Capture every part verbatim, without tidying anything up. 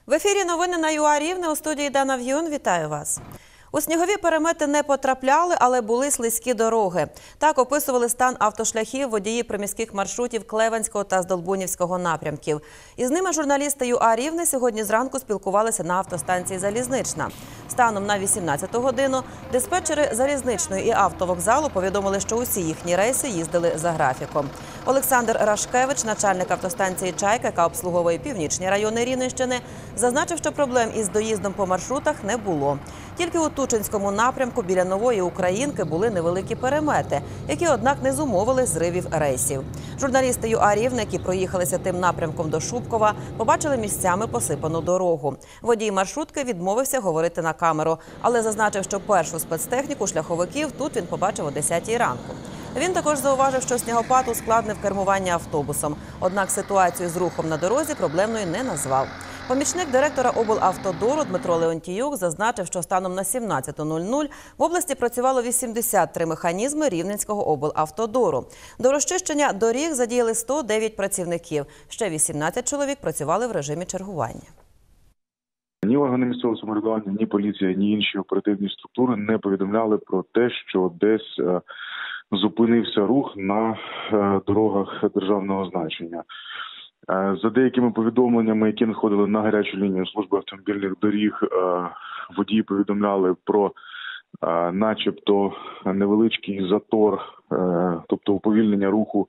В ефірі новини на ЮА Рівне, у студії Дана В'юн. Вітаю вас. У снігові перемети не потрапляли, але були слизькі дороги. Так описували стан автошляхів водії приміських маршрутів Клевенського та Здолбунівського напрямків. Із ними журналісти ЮА Рівне сьогодні зранку спілкувалися на автостанції «Залізнична». Станом на вісімнадцяту годину диспетчери залізничної і автовокзалу повідомили, що усі їхні рейси їздили за графіком. Олександр Рашкевич, начальник автостанції «Чайка», яка обслуговує північні райони Рівненщини, зазначив, що проблем із доїздом по маршрутах не було. Тільки у Тучинському напрямку біля Нової Українки були невеликі перемети, які, однак, не зумовили зривів рейсів. Журналісти ЮА Рівне, які проїхалися тим напрямком до Шубкова, побачили місцями посипану дорогу. Водій маршрутки відмовився говорити на камеру, але зазначив, що першу спецтехніку шляховиків тут він побачив о десятій ранку. Він також зауважив, що снігопад ускладнив кермування автобусом. Однак ситуацію з рухом на дорозі проблемною не назвав. Помічник директора облавтодору Дмитро Леонтіюк зазначив, що станом на сімнадцяту нуль нуль в області працювало вісімдесят три механізми Рівненського облавтодору. До розчищення доріг задіяли сто дев'ять працівників. Ще вісімнадцять чоловік працювали в режимі чергування. Ні органи місцевого самоврядування, ні поліція, ні інші оперативні структури не повідомляли про те, що десь зупинився рух на дорогах державного значення. За деякими повідомленнями, які надходили на гарячу лінію служби автомобільних доріг, водії повідомляли про начебто невеличкий затор, тобто уповільнення руху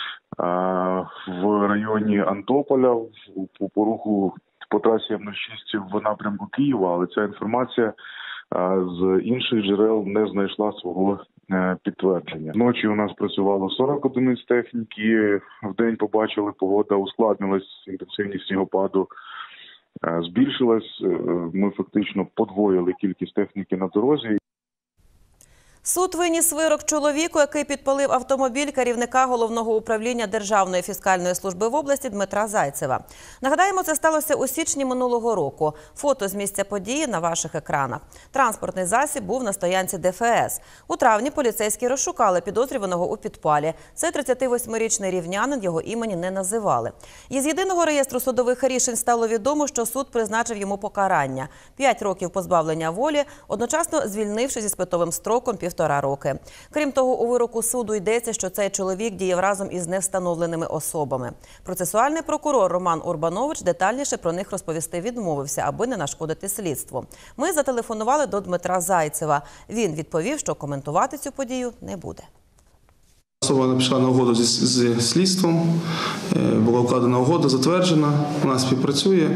в районі Антополя, по руху по трасі М нуль шість в напрямку Києва, але ця інформація з інших джерел не знайшла свого підтвердження. Вночі у нас працювало сорок одиниць техніки, вдень побачили, погода ускладнилась, інтенсивність снігопаду збільшилась, ми фактично подвоїли кількість техніки на дорозі. Суд виніс вирок чоловіку, який підпалив автомобіль керівника Головного управління Державної фіскальної служби в області Дмитра Зайцева. Нагадаємо, це сталося у січні минулого року. Фото з місця події на ваших екранах. Транспортний засіб був на стоянці Де Фе Ес. У травні поліцейські розшукали підозрюваного у підпалі. Це тридцятивосьмирічний рівнянин, його імені не називали. Із єдиного реєстру судових рішень стало відомо, що суд призначив йому покарання – п'ять років позбавлення волі, одночасно звільнивши зі спитовим строком півтора роки. Крім того, у вироку суду йдеться, що цей чоловік діяв разом із невстановленими особами. Процесуальний прокурор Роман Урбанович детальніше про них розповісти відмовився, аби не нашкодити слідству. Ми зателефонували до Дмитра Зайцева. Він відповів, що коментувати цю подію не буде. Особа написала на угоду зі слідством, була укладена угода, затверджена, вона співпрацює.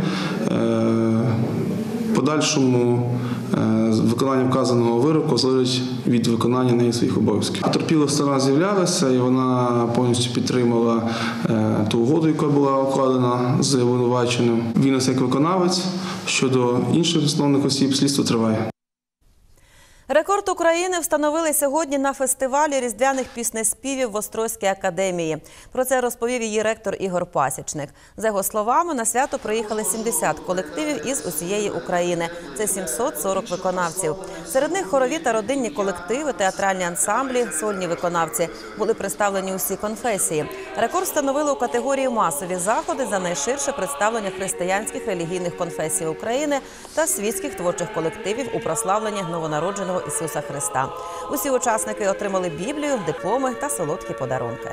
В подальшому виконання вказаного вироку залежить від виконання неї своїх обов'язків. Потерпіла сторона з'являлася, і вона повністю підтримала ту угоду, яка була укладена з обвинуваченим. Він як виконавець, щодо інших основних осіб слідство триває. Рекорд України встановили сьогодні на фестивалі різдвяних піснеспівів в Острозькій академії. Про це розповів її ректор Ігор Пасічник. За його словами, на свято приїхали сімдесят колективів із усієї України. Це сімсот сорок виконавців. Серед них хорові та родинні колективи, театральні ансамблі, сольні виконавці. Були представлені усі конфесії. Рекорд встановили у категорії «Масові заходи» за найширше представлення християнських релігійних конфесій України та світських творчих колективів у прославленні новонародженого Ісуса Христа. Усі учасники отримали Біблію, дипломи та солодкі подарунки.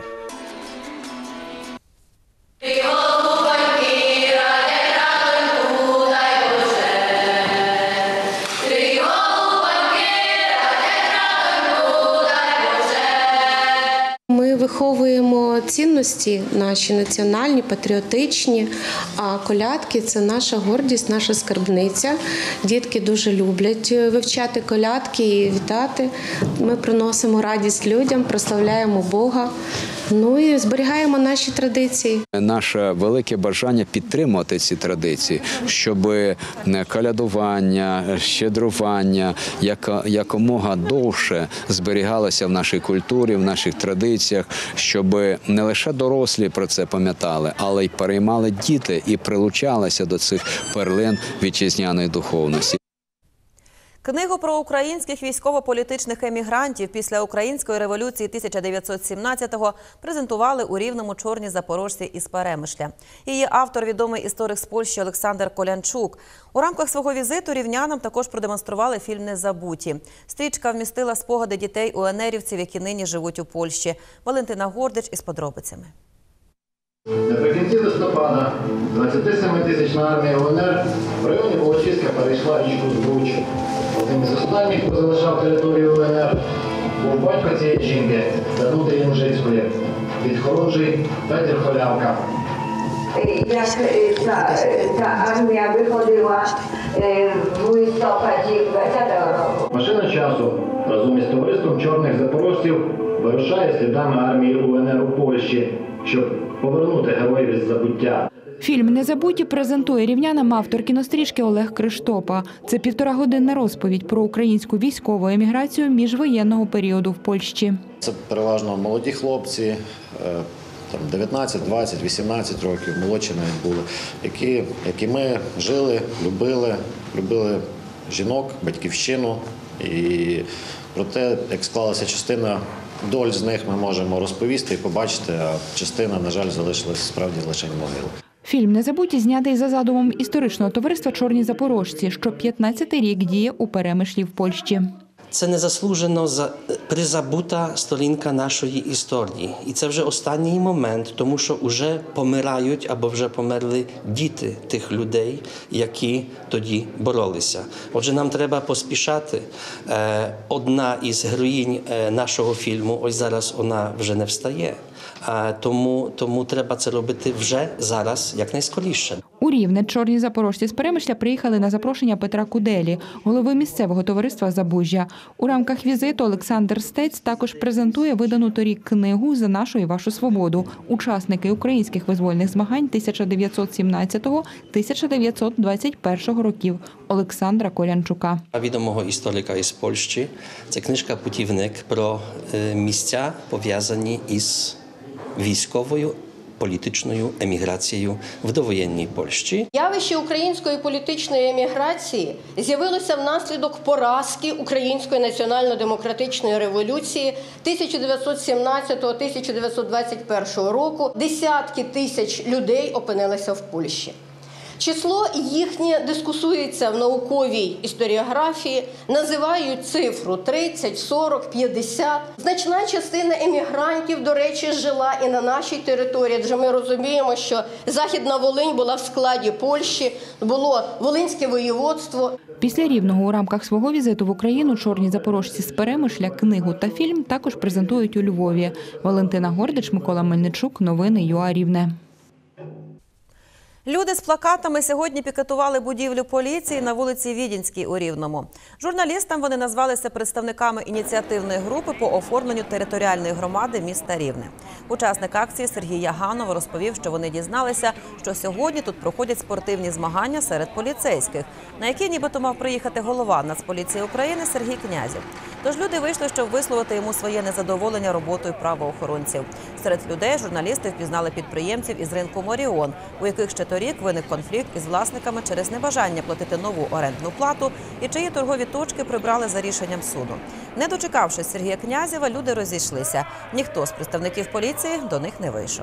Ми виховуємо цінності наші національні, патріотичні, а колядки – це наша гордість, наша скарбниця. Дітки дуже люблять вивчати колядки і вітати. Ми приносимо радість людям, прославляємо Бога, ну і зберігаємо наші традиції. Наше велике бажання підтримувати ці традиції, щоб колядування, щедрування якомога довше зберігалося в нашій культурі, в наших традиціях, щоб не лише дорослі про це пам'ятали, але й переймали діти і прилучалися до цих перлин вітчизняної духовності. Книгу про українських військово-політичних емігрантів після Української революції тисяча дев'ятсот сімнадцятого презентували у Рівному чорні запорожці із Перемишля. Її автор – відомий історик з Польщі Олександр Колянчук. У рамках свого візиту рівнянам також продемонстрували фільм «Незабуті». Стрічка вмістила спогади дітей УНРівців, які нині живуть у Польщі. Валентина Гордич із подробицями. Наприкінці листопада двадцятисемитисячна армія УНР в районі Волочиська перейшла річку Збруч. Одним із останніх, хто залишав територію УНР, був батько цієї жінки Данути Янжицької, підхорунжий Петр Холявка. Як ця, ця армія виходила в листопаді двадцятого року. Машина часу разом із товариством чорних запорожців вирушає слідами армії УНР у Польщі, щоб повернути героїв із забуття. Фільм «Незабуті» презентує рівнянам автор кінострічки Олег Криштопа. Це півторагодинна розповідь про українську військову еміграцію міжвоєнного періоду в Польщі. Це переважно молоді хлопці, там дев'ятнадцять, двадцять, вісімнадцять років, молодші навіть були, які, які ми жили, любили, любили жінок, батьківщину. І про те, як склалася частина доль з них, ми можемо розповісти і побачити, а частина, на жаль, залишилась справді лише могили. Фільм «Незабуті» знятий за задумом історичного товариства «Чорні запорожці», що п'ятнадцятий рік діє у Перемишлі в Польщі. Це незаслужено призабута сторінка нашої історії. І це вже останній момент, тому що вже помирають або вже померли діти тих людей, які тоді боролися. Отже, нам треба поспішати. Одна із героїнь нашого фільму, ось зараз вона вже не встає. Тому, тому треба це робити вже зараз, якнайскоріше. У Рівне чорні запорожці з Перемишля приїхали на запрошення Петра Куделі, голови місцевого товариства «Забужжя». У рамках візиту Олександр Стець також презентує видану торік книгу «За нашу і вашу свободу. Учасники українських визвольних змагань тисяча дев'ятсот сімнадцятого - тисяча дев'ятсот двадцять першого років» Олександра Колянчука. Відомого історика із Польщі. Це книжка-путівник про місця, пов'язані із військовою політичною еміграцією в довоєнній Польщі. Явище української політичної еміграції з'явилося внаслідок поразки Української національно-демократичної революції тисяча дев'ятсот сімнадцятого - тисяча дев'ятсот двадцять першого року. Десятки тисяч людей опинилися в Польщі. Число їхнє дискусується в науковій історіографії, називають цифру тридцять, сорок, п'ятдесят. Значна частина емігрантів, до речі, жила і на нашій території, адже ми розуміємо, що Західна Волинь була в складі Польщі, було Волинське воєводство. Після Рівного у рамках свого візиту в Україну чорні запорожці з Перемишля книгу та фільм також презентують у Львові. Валентина Гордич, Микола Мельничук, новини ЮА Рівне. Люди з плакатами сьогодні пікетували будівлю поліції на вулиці Відінській у Рівному. Журналістам вони назвалися представниками ініціативної групи по оформленню територіальної громади міста Рівне. Учасник акції Сергій Яганов розповів, що вони дізналися, що сьогодні тут проходять спортивні змагання серед поліцейських, на які нібито мав приїхати голова Нацполіції України Сергій Князів. Тож люди вийшли, щоб висловити йому своє незадоволення роботою правоохоронців. Серед людей журналісти впізнали підприємців із ринку «Моріон», у яких ще торік виник конфлікт із власниками через небажання платити нову орендну плату і чиї торгові точки прибрали за рішенням суду. Не дочекавшись Сергія Князєва, люди розійшлися. Ніхто з представників поліції до них не вийшов.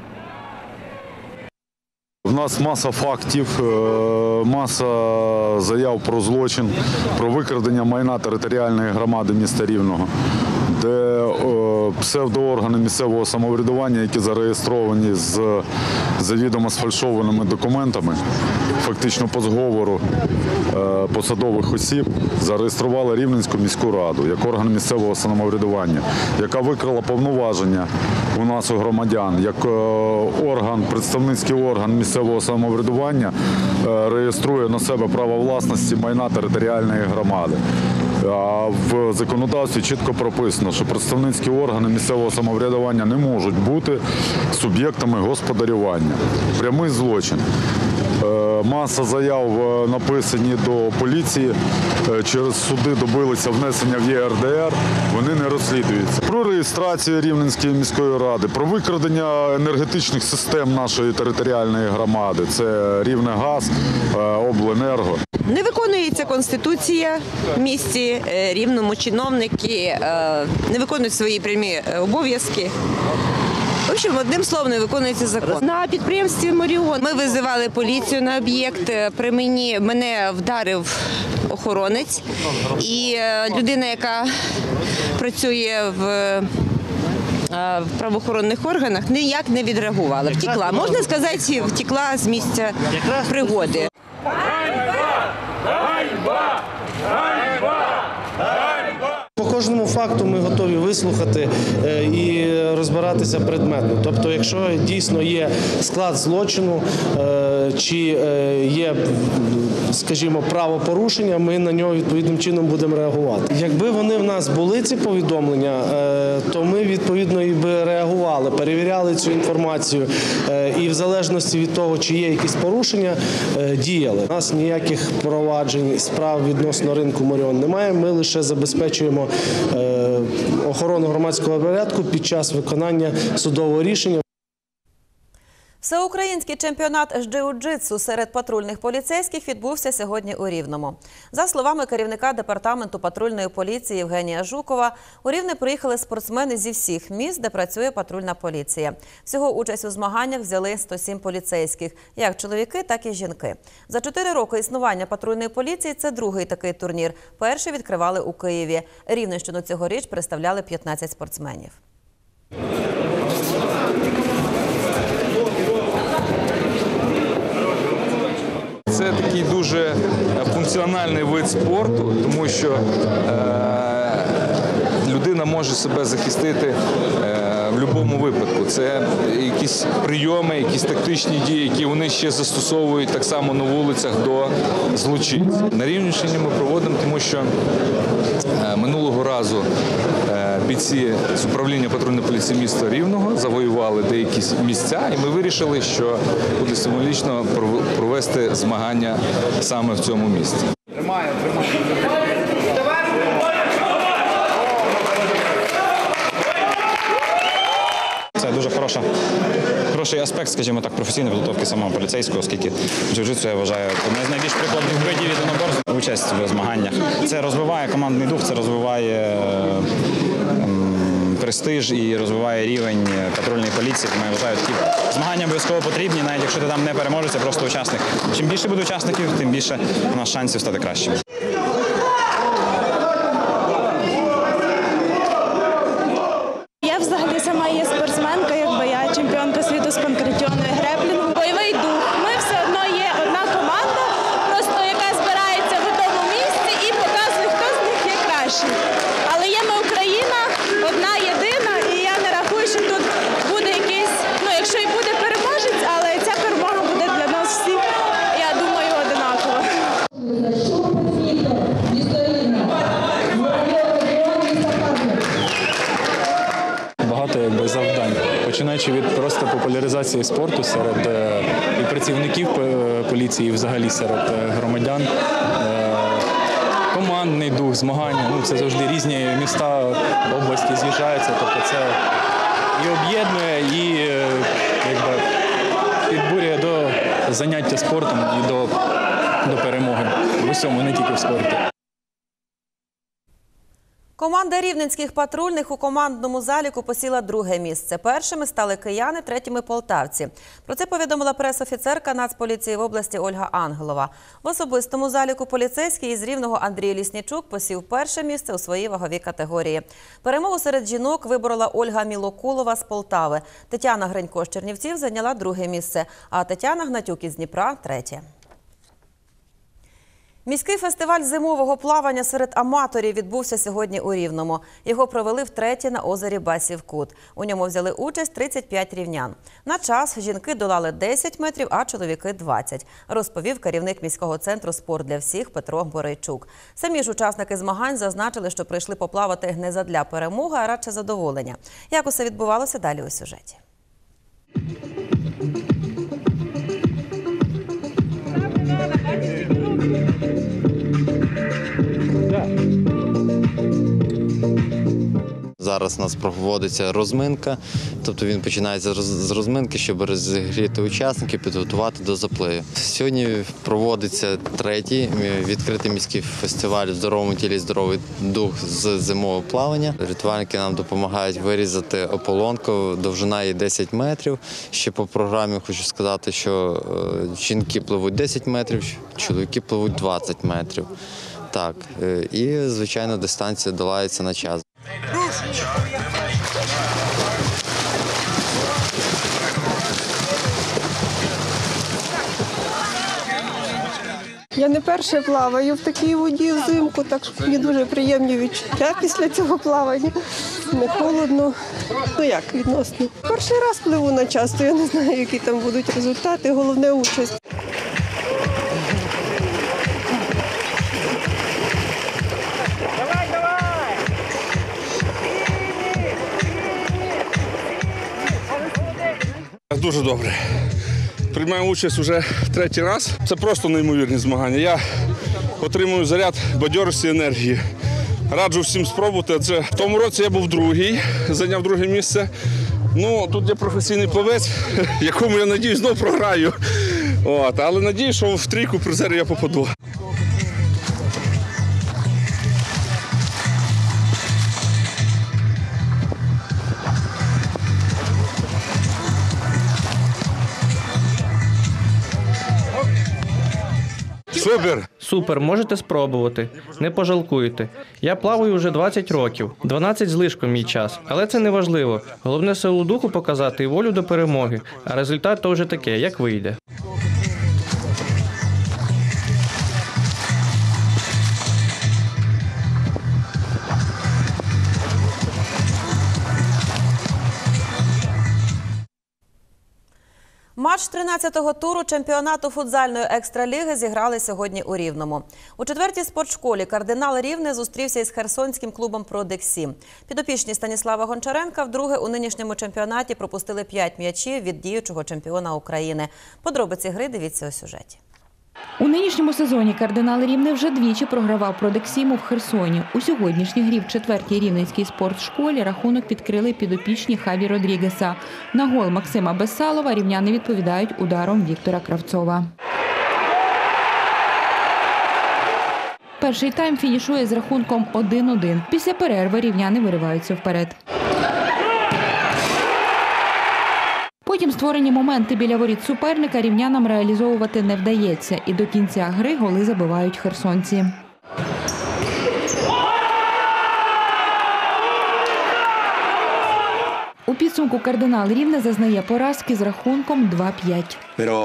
У нас маса фактів, маса заяв про злочин, про викрадення майна територіальної громади міста Рівного, де псевдооргани місцевого самоврядування, які зареєстровані з завідомо сфальшованими документами, фактично по зговору посадових осіб, зареєстрували Рівненську міську раду як орган місцевого самоврядування, яка викрала повноваження у нас у громадян, як орган, представницький орган місцевого самоврядування реєструє на себе право власності майна територіальної громади. А в законодавстві чітко прописано, що представницькі органи місцевого самоврядування не можуть бути суб'єктами господарювання. Прямий злочин. Маса заяв е, написані до поліції. Е, Через суди добилися внесення в Є Ер Де Ер. Вони не розслідуються. Про реєстрацію Рівненської міської ради, про викрадення енергетичних систем нашої територіальної громади. Це Рівнегаз, е, Обленерго. Не виконується Конституція в місті е, Рівному, чиновники е, не виконують свої прямі е, обов'язки. В общем, одним словом, не виконується закон. На підприємстві «Моріон» ми визивали поліцію на об'єкт. При мені мене вдарив охоронець. І е, людина, яка працює в в правоохоронних органах, ніяк не відреагувала. Втекла. Можна сказати, втекла з місця пригоди. По кожному факту ми готові вислухати і розбиратися предметно. Тобто, якщо дійсно є склад злочину чи є, скажімо, правопорушення, ми на нього відповідним чином будемо реагувати. Якби вони в нас були, ці повідомлення, то ми відповідно і би реагували, перевіряли цю інформацію і в залежності від того, чи є якісь порушення, діяли. У нас ніяких проваджень, справ відносно ринку «Моріон» немає, ми лише забезпечуємо охорону громадського порядку під час виконання судового рішення. Всеукраїнський чемпіонат з джиу-джитсу серед патрульних поліцейських відбувся сьогодні у Рівному. За словами керівника департаменту патрульної поліції Євгенія Жукова, у Рівне приїхали спортсмени зі всіх міст, де працює патрульна поліція. Всього участь у змаганнях взяли сто сім поліцейських, як чоловіки, так і жінки. За чотири роки існування патрульної поліції це другий такий турнір. Перший відкривали у Києві. Рівненщину цьогоріч представляли п'ятнадцять спортсменів. Це такий дуже функціональний вид спорту, тому що е, людина може себе захистити е, в будь-якому випадку. Це якісь прийоми, якісь тактичні дії, які вони ще застосовують так само на вулицях до злочинців. На Рівненщині ми проводимо, тому що е, минулого разу е, бійці з управління патрульної поліції міста Рівного завоювали деякі місця, і ми вирішили, що буде символічно провести змагання саме в цьому місці. Тримаю, тримаю. Це дуже хороша, хороший аспект, скажімо так, професійної підготовки самого поліцейського, оскільки джиу-джитсу, я вважаю, одне з найбільш прикладних видів єдиноборств. Участь в змаганнях. Це розвиває командний дух, це розвиває ем, престиж і розвиває рівень патрульної поліції. Тому я вважаю, такі змагання обов'язково потрібні, навіть якщо ти там не переможеш, це просто учасник. Чим більше буде учасників, тим більше у нас шансів стати кращим. Я взагалі сама є спортсменка, якби я чемпіонка світу з панкратіону і греплінгу. Бойовий дух. Ми все одно є одна команда, просто яка збирається в одному місці і показує, хто з них є кращий. Але є ми Україна, одна єдина, і я не рахую, що тут буде якийсь, ну якщо і буде переможець, але ця перемога буде для нас всіх, я думаю, одинакова. Багато якби завдань, починаючи від просто популяризації спорту серед е, і працівників е, поліції, і взагалі серед е, громадян, е, командний дух, змагання. Ну це завжди різні міста, області з'їжджаються. Тобто це і об'єднує, і е, якби підбурює до заняття спортом і до, до перемоги в усьому, не тільки в спорті. Команда рівненських патрульних у командному заліку посіла друге місце. Першими стали кияни, третіми – полтавці. Про це повідомила прес-офіцерка Нацполіції в області Ольга Ангелова. В особистому заліку поліцейський із Рівного Андрій Ліснічук посів перше місце у своїй ваговій категорії. Перемогу серед жінок виборола Ольга Мілокулова з Полтави. Тетяна Гринько з Чернівців зайняла друге місце, а Тетяна Гнатюк із Дніпра – третє. Міський фестиваль зимового плавання серед аматорів відбувся сьогодні у Рівному. Його провели втретє на озері Басів Кут. У ньому взяли участь тридцять п'ять рівнян. На час жінки долали десять метрів, а чоловіки – двадцять, розповів керівник міського центру «Спорт для всіх» Петро Борейчук. Самі ж учасники змагань зазначили, що прийшли поплавати не задля перемоги, а радше задоволення. Як усе відбувалося, далі у сюжеті. зараз у нас проводиться розминка, тобто він починається з розминки, щоб розігріти учасників, підготувати до запливу. Сьогодні проводиться третій відкритий міський фестиваль «В здоровому тілі здоровий дух» з зимового плавання. Рятувальники нам допомагають вирізати ополонку, довжина її десять метрів. Ще по програмі хочу сказати, що жінки пливуть десять метрів, чоловіки пливуть двадцять метрів. Так, і, звичайно, дистанція долається на час. Я не перше плаваю в такій воді взимку, так що мені дуже приємні відчуття після цього плавання. Не холодно. Ну як, відносно. Перший раз пливу на час, то я не знаю, які там будуть результати. Головне – участь. Дуже добре. Приймаю участь вже третій раз. Це просто неймовірні змагання. Я отримую заряд бадьорості, енергії. Раджу всім спробувати. Адже в тому році я був другий, зайняв друге місце. Ну, тут є професійний плавець, якому, я надіюсь, знову програю. От, але надіюсь, що в трійку призерів я попаду. Супер! Супер, можете спробувати. Не пожалкуєте. Я плаваю вже двадцять років. дванадцять з лишком мій час. Але це не важливо. Головне силу духу показати і волю до перемоги. А результат то вже таке, як вийде. Матч тринадцятого туру чемпіонату футзальної екстраліги зіграли сьогодні у Рівному. У четвертій спортшколі «Кардинал Рівне» зустрівся із херсонським клубом «Продексім». Підопічні Станіслава Гончаренка вдруге у нинішньому чемпіонаті пропустили п'ять м'ячів від діючого чемпіона України. Подробиці гри дивіться у сюжеті. У нинішньому сезоні «Кардинал Рівне» вже двічі програвав «Продексіму» в Херсоні. У сьогоднішній грі в четвертій рівненській спортшколі рахунок відкрили підопічні Хаві Родрігеса. На гол Максима Бесалова рівняни відповідають ударом Віктора Кравцова. Перший тайм фінішує з рахунком один один. Після перерви рівняни вириваються вперед. Потім створені моменти біля воріт суперника рівнянам реалізовувати не вдається. І до кінця гри голи забивають херсонці. У підсумку «Кардинал Рівне» зазнає поразки з рахунком два п'ять.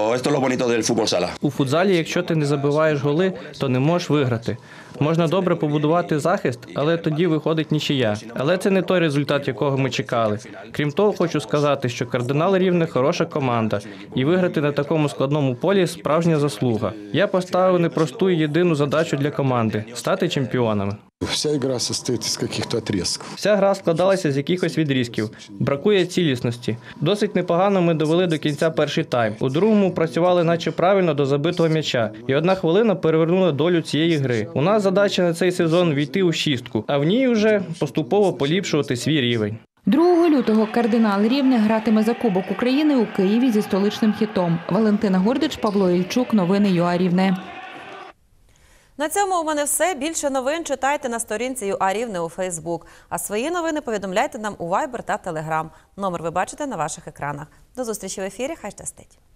У футзалі, якщо ти не забиваєш голи, то не можеш виграти. Можна добре побудувати захист, але тоді виходить нічия. Але це не той результат, якого ми чекали. Крім того, хочу сказати, що «Кардинал Рівне» – хороша команда. І виграти на такому складному полі – справжня заслуга. Я поставив непросту і єдину задачу для команди – стати чемпіонами. Вся гра состоит из каких-то отрезков. Вся гра складалася з якихось відрізків. Бракує цілісності. Досить непогано ми довели до кінця перший тайм. У другому працювали наче правильно до забитого м'яча. І одна хвилина перевернула долю цієї гри. У нас задача на цей сезон війти у шістку, а в ній вже поступово поліпшувати свій рівень. другого лютого «Кардинал Рівне» гратиме за Кубок України у Києві зі столичним «Хітом». Валентина Гордич, Павло Ільчук. Новини ЮА Рівне. На цьому у мене все. Більше новин читайте на сторінці ЮА Рівне у Фейсбук. А свої новини повідомляйте нам у Вайбер та Телеграм. Номер ви бачите на ваших екранах. До зустрічі в ефірі. Хай щастить.